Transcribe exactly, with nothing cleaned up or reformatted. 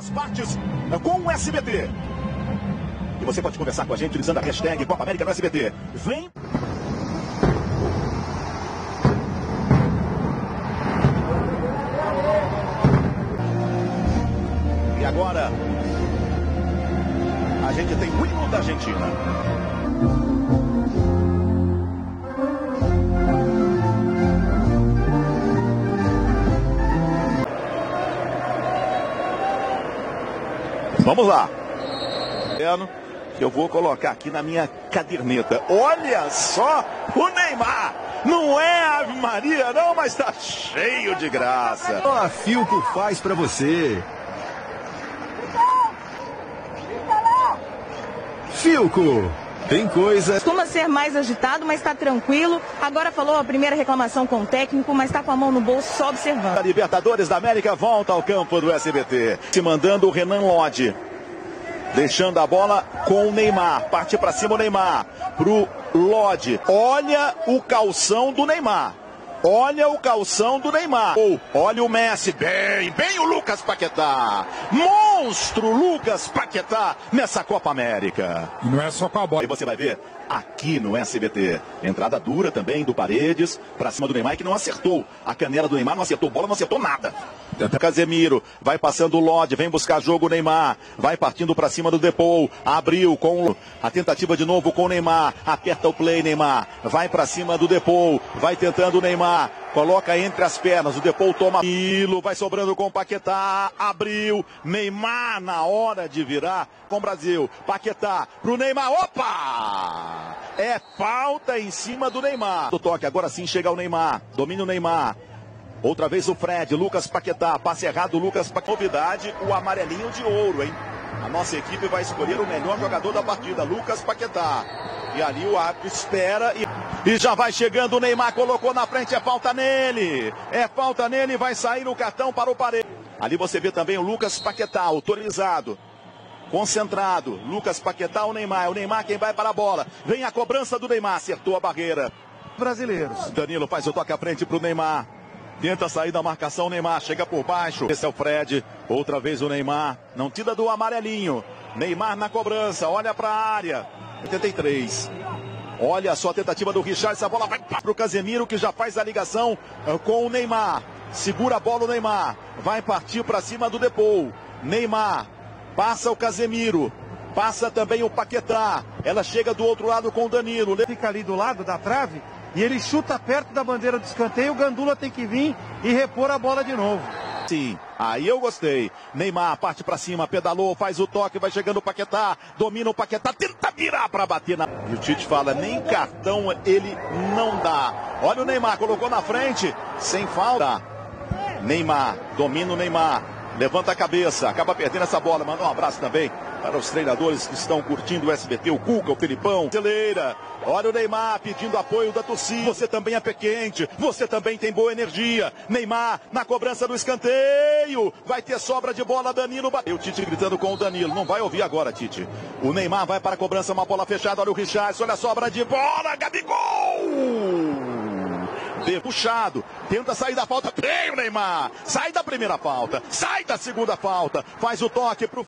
as partes com o S B T. E você pode conversar com a gente utilizando a hashtag Copa América no S B T. Vem! E agora, a gente tem o hino da Argentina. Vamos lá. Eu vou colocar aqui na minha caderneta. Olha só o Neymar. Não é Ave Maria não, mas tá cheio de graça. A Philco faz pra você. Philco, tem coisa. Costuma ser mais agitado, mas está tranquilo. Agora falou a primeira reclamação com o técnico, mas está com a mão no bolso só observando. A Libertadores da América volta ao campo do S B T. Se mandando o Renan Lodge. Deixando a bola com o Neymar. Parte para cima o Neymar. Pro Lodge. Olha o calção do Neymar. Olha o calção do Neymar. Oh, olha o Messi. Bem, bem o Lucas Paquetá. Monstro Lucas Paquetá nessa Copa América. E não é só com a bola. E você vai ver aqui no S B T. Entrada dura também do Paredes. Para cima do Neymar que não acertou. A canela do Neymar não acertou bola, não acertou nada. Casemiro, vai passando o Lodge, vem buscar jogo o Neymar, vai partindo para cima do Depou, abriu com a tentativa de novo com o Neymar, aperta o play Neymar, vai para cima do Depou, vai tentando o Neymar, coloca entre as pernas, o Depou toma aquilo, vai sobrando com o Paquetá, abriu, Neymar na hora de virar com o Brasil, Paquetá pro Neymar, opa! É falta em cima do Neymar. Do toque, agora sim chega o Neymar, domina o Neymar. Outra vez o Fred, Lucas Paquetá, passe errado, Lucas Paquetá. Novidade, o amarelinho de ouro, hein? A nossa equipe vai escolher o melhor jogador da partida, Lucas Paquetá. E ali o árbitro espera e, e já vai chegando o Neymar, colocou na frente, é falta nele. É falta nele, vai sair o cartão para o Paredes. Ali você vê também o Lucas Paquetá, autorizado. Concentrado, Lucas Paquetá, o Neymar. O Neymar quem vai para a bola. Vem a cobrança do Neymar, acertou a barreira. Brasileiros. Danilo faz o toque à frente para o Neymar. Tenta sair da marcação, Neymar chega por baixo. Esse é o Fred, outra vez o Neymar. Não tira do amarelinho. Neymar na cobrança, olha para a área. oitenta e três. Olha só a tentativa do Richard, essa bola vai para o Casemiro que já faz a ligação com o Neymar. Segura a bola o Neymar. Vai partir para cima do Depou. Neymar, passa o Casemiro. Passa também o Paquetá. Ela chega do outro lado com o Danilo. Fica ali do lado da trave. E ele chuta perto da bandeira do escanteio, o Gandula tem que vir e repor a bola de novo. Sim, aí eu gostei. Neymar parte pra cima, pedalou, faz o toque, vai chegando o Paquetá, domina o Paquetá, tenta virar pra bater na... E o Tite fala, nem cartão ele não dá. Olha o Neymar, colocou na frente, sem falta. Neymar, domina o Neymar, levanta a cabeça, acaba perdendo essa bola. Manda um abraço também para os treinadores que estão curtindo o S B T, o Cuca, o Felipão, Celeira. Olha o Neymar pedindo apoio da torcida. Você também é pé quente, você também tem boa energia. Neymar na cobrança do escanteio. Vai ter sobra de bola, Danilo bateu. O Tite gritando com o Danilo. Não vai ouvir agora, Tite. O Neymar vai para a cobrança, uma bola fechada. Olha o Richard, olha a sobra de bola. Gabigol! Puxado, tenta sair da falta. Tem o Neymar. Sai da primeira falta, sai da segunda falta. Faz o toque pro